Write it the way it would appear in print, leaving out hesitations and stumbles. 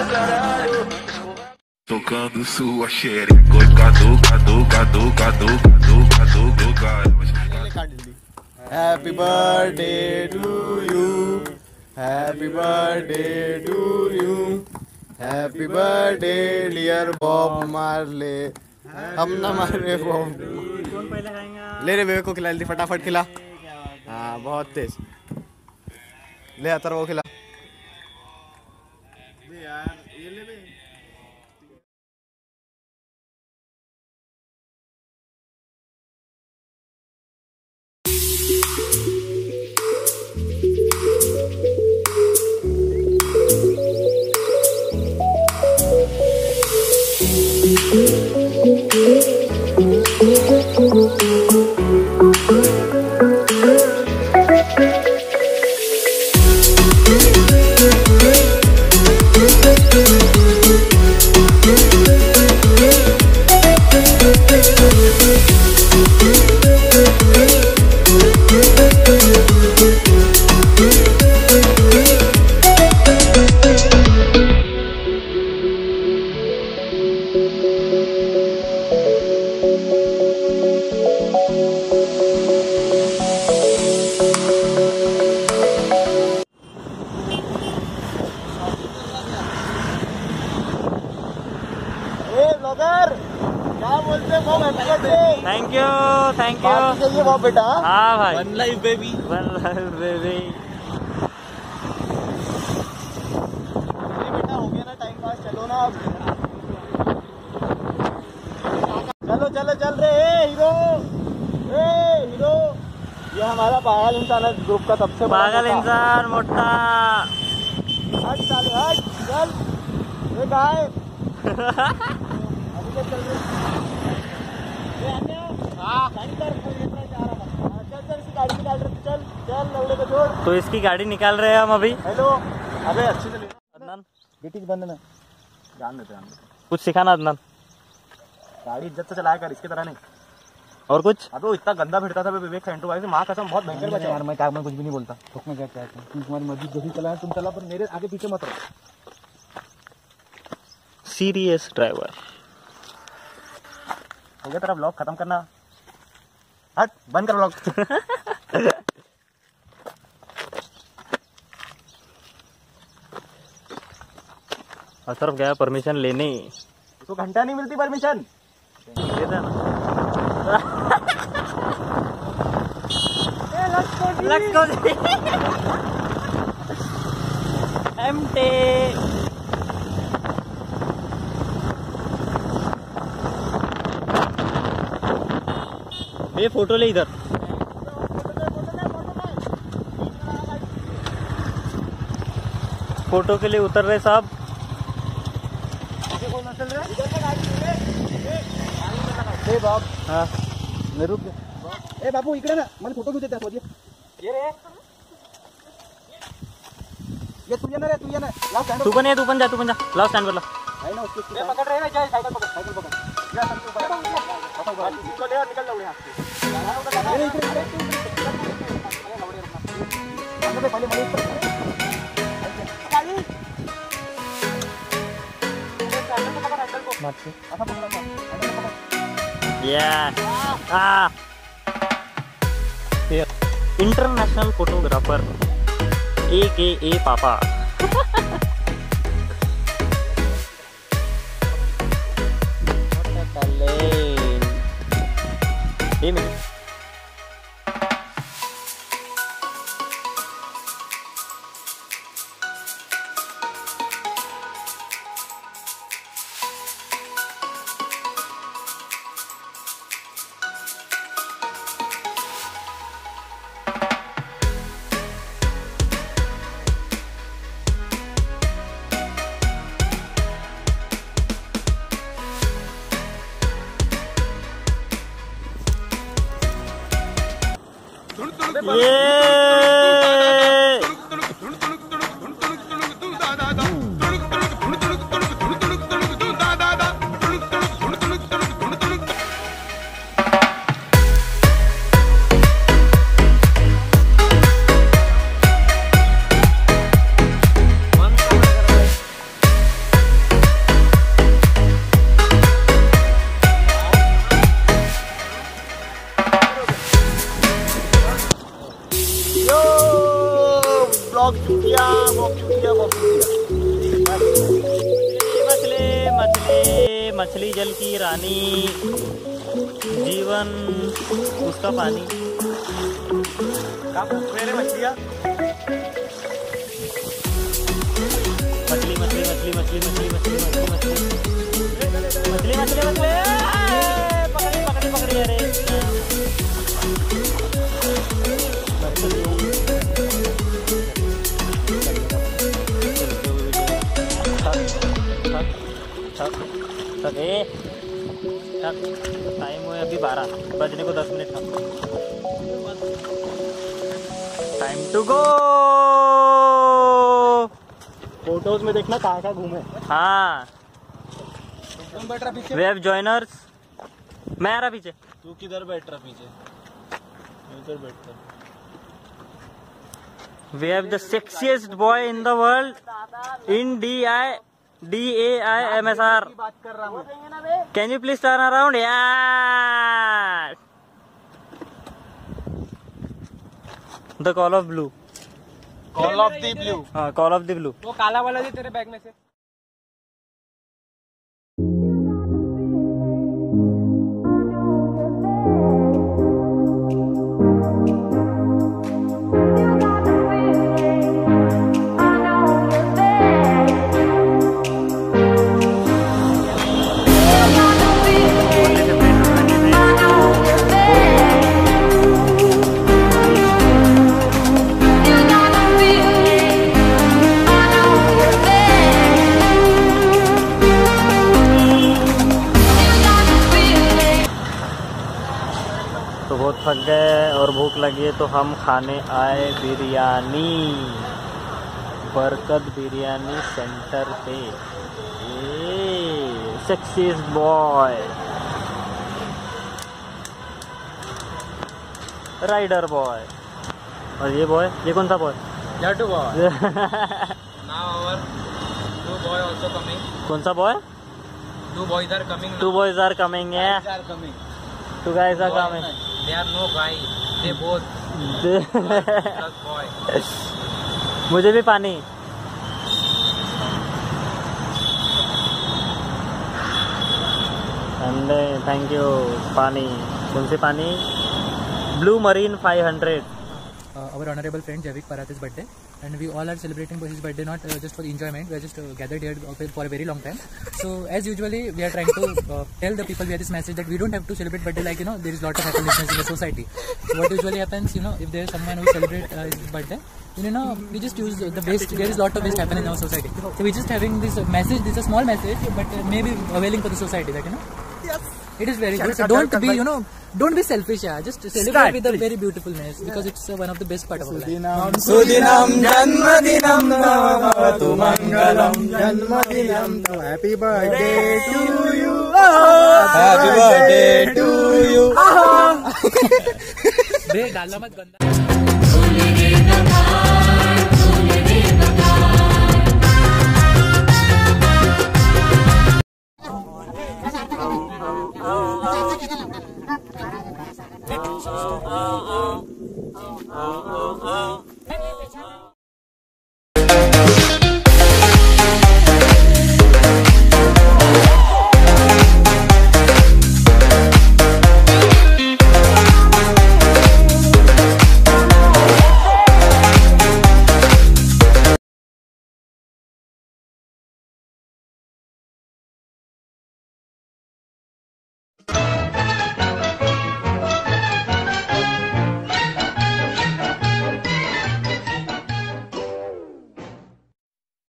Tocando sua xereca, cadu, cadu, cadu, cadu, cadu, cadu, cadu. Happy birthday to you. Happy birthday to you. Happy birthday dear Bob Marley. हम ना मारे Bob. कौन पहले खाएगा? ले रे मेरे को खिला, जल्दी फटाफट खिला। हाँ बहुत तेज। ले अतर वो खिला। यार ये ले बे। थैंक यू थैंक यू बेटा। हाँ भाई, one life baby, one life baby. बेटा हो गया ना टाइम पास, चलो ना अब। चलो चलो चल रहे हीरो, हीरो। ये हमारा पागल इंसान है ग्रुप का सबसे पागल इंसान मोटा। हट साले हट, चल ये गाय। अभी चल रहे तो इसकी गाड़ी निकाल रहे हैं हम अभी। हेलो, अबे अच्छी से ले अदनान, बेटी बंद में जान देते हैं। कुछ सिखाना अदनान, गाड़ी इज्जत से चलाया कर, इसकी तरह नहीं। और कुछ? अबे वो इतना गंदा फिरता था विवेक सेंटू भाई से, माँ कसम बहुत भयंकर बचा यार। मैं कुछ भी नहीं बोलता, ठोक में क्या कहता हूं, तुम्हारी मर्जी जैसी चलाए तुम चला, पर मेरे आगे पीछे मत रहो। Serious driver. हो गया तेरा ब्लॉग खत्म करना, हट बंद कर ब्लॉग। असरफ गया परमिशन लेने, तो घंटा नहीं मिलती परमिशन। ये फोटो ले इधर। फोटो के लिए उतर रहे साहब। बाप हाँ रुक। ए बाबू इकडे ना, मला फोटो घेऊ देता। ये रे, ये तू ये ना रे, तू ये ना, लाओ स्टैंड। तू पण जा, लाओ स्टैंड पर ला। है ना उसको पकड़ रहे हैं, साइकिल पकड़, साइकिल पकड़। जा सब ऊपर इसको ले और निकल जाओ यहां से। अरे इधर अरे पहले मनीष पर गाड़ी हैंडल को पकड़, हैंडल को मत से ऐसा पकड़, हैंडल पकड़। इंटरनेशनल फोटोग्राफर AKA पापा। मछली जल की रानी, जीवन उसका पानी। मेरे मछलियाँ मछली मछली मछली मछली मछली मछली मछली मछली मछली मछली मछली पकड़ी पकड़ी पकड़ी। अरे टाइम हुए अभी 12 बजने को 10 मिनट। Time to go. फोटोज में देखना कहाँ कहाँ घूमे। हाँ, तुम बैठ रहा पीछे, वेब जॉइनर्स। मैं आ रहा पीछे। तू किधर बैठ रहा पीछे? इधर बैठता। We have the sexiest boy in the world in DAIMSR. बात कर रहा हूँ। Can you please turn around? Yeah. The call of blue. Call of the blue. हाँ, call of the blue. वो काला वाला भी तेरे बैग में से। तो बहुत थक गए और भूख लगी है तो हम खाने आए बिरयानी, बरकत बिरयानी सेंटर पे। Sexiest boy, rider boy. और ये बॉय, ये कौन सा boy? Yato boy. Now our two boy also coming. कौन सा boy? Two boys are coming. Two boys are coming. Yeah. Guys are coming. Two guys are coming. They are no guy. They both plus boy. मुझे भी पानी। Thank you. पानी, कौन सी पानी? Blue marine 500। Our honorable friend Javik Parat's birthday, and we all are celebrating his birthday not just for enjoyment. We are just gathered here for a very long time. So as usually we are trying to tell the people via this message that we don't have to celebrate birthday like, you know, there is lot of happiness in the society. So what usually happens, you know, if there is someone who celebrate his birthday, you know, we just use the waste. There is lot of waste happening in our society. So we just having this message. This is a small message, but maybe availing for the society, that, you know. Yes. It is very good. So don't be, you know, don't be selfish. Yeah, just celebrate with a very beautiful message because it's one of the best part of our life. Sudinam Janmadinam Bhavatu Mangalam Janmadinam. Happy birthday to you. Happy birthday to you. Be, डालना मत गंदा।